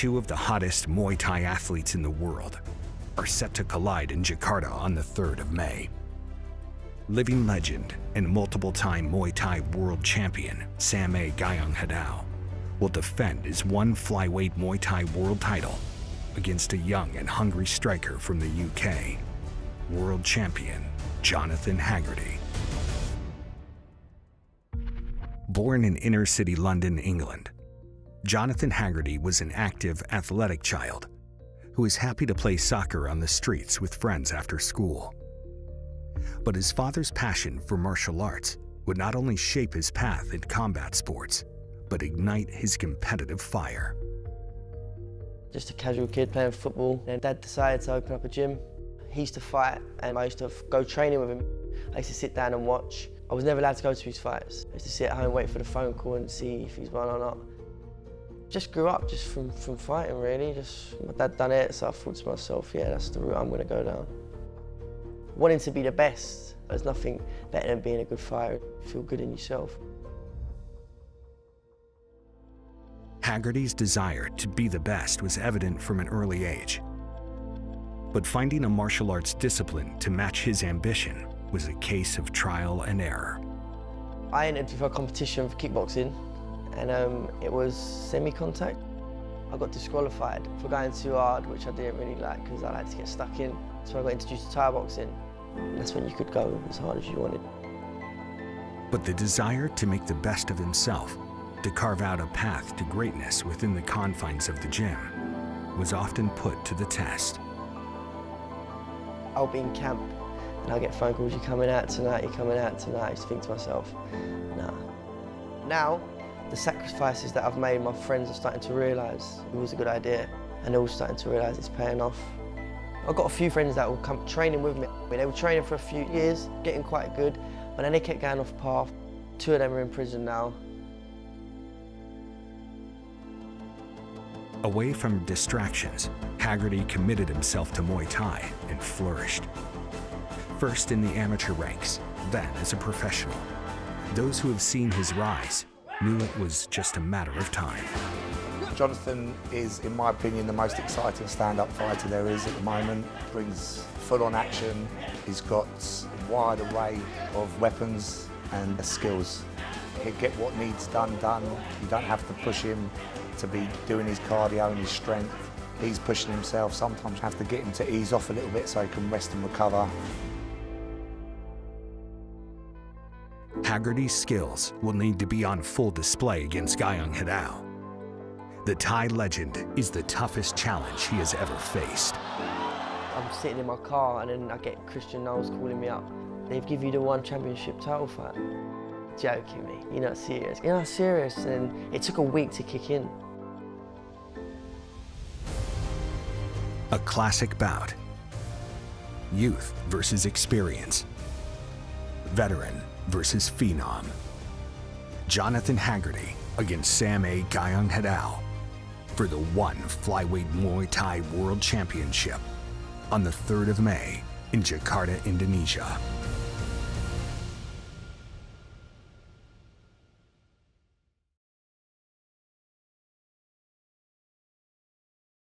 Two of the hottest Muay Thai athletes in the world are set to collide in Jakarta on the 3rd of May. Living legend and multiple-time Muay Thai world champion Samay Gayonghadao will defend his one Flyweight Muay Thai world title against a young and hungry striker from the UK, world champion Jonathan Haggerty. Born in inner-city London, England, Jonathan Haggerty was an active, athletic child who was happy to play soccer on the streets with friends after school. But his father's passion for martial arts would not only shape his path in combat sports, but ignite his competitive fire. Just a casual kid playing football, and Dad decided to open up a gym. He used to fight, and I used to go training with him. I used to sit down and watch. I was never allowed to go to his fights. I used to sit at home, wait for the phone call and see if he's won or not. Just grew up just from fighting, really. Just my dad done it, so I thought to myself, yeah, that's the route I'm going to go down. Wanting to be the best, there's nothing better than being a good fighter. You feel good in yourself. Haggerty's desire to be the best was evident from an early age. But finding a martial arts discipline to match his ambition was a case of trial and error. I entered for a competition for kickboxing, and it was semi-contact. I got disqualified for going too hard, which I didn't really like because I like to get stuck in. So I got introduced to Thai boxing. And that's when you could go as hard as you wanted. But the desire to make the best of himself, to carve out a path to greatness within the confines of the gym, was often put to the test. I'll be in camp and I'll get phone calls, you're coming out tonight, you're coming out tonight. I used to think to myself, nah. Now, the sacrifices that I've made, my friends are starting to realise it was a good idea, and they're all starting to realise it's paying off. I've got a few friends that will come training with me. They were training for a few years, getting quite good, but then they kept going off path. 2 of them are in prison now. Away from distractions, Haggerty committed himself to Muay Thai and flourished. First in the amateur ranks, then as a professional. Those who have seen his rise knew it was just a matter of time. Jonathan is, in my opinion, the most exciting stand-up fighter there is at the moment. Brings full-on action. He's got a wide array of weapons and skills. He'll get what needs done. You don't have to push him to be doing his cardio and his strength. He's pushing himself. Sometimes you have to get him to ease off a little bit so he can rest and recover. Haggerty's skills will need to be on full display against Gayonghadao. The Thai legend is the toughest challenge he has ever faced. I'm sitting in my car and then I get Christian Knowles calling me up. They've given you the one championship title fight. Joking me, you're not serious. You're not serious, and it took a week to kick in. A classic bout. Youth versus experience. Veteran versus phenom. Jonathan Haggerty against Samay Gayonghadao for the one Flyweight Muay Thai World Championship on the 3rd of May in Jakarta, Indonesia.